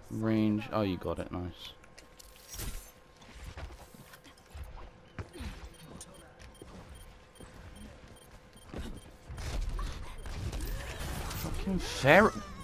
Range. Oh, you got it. Nice. Fucking ferret.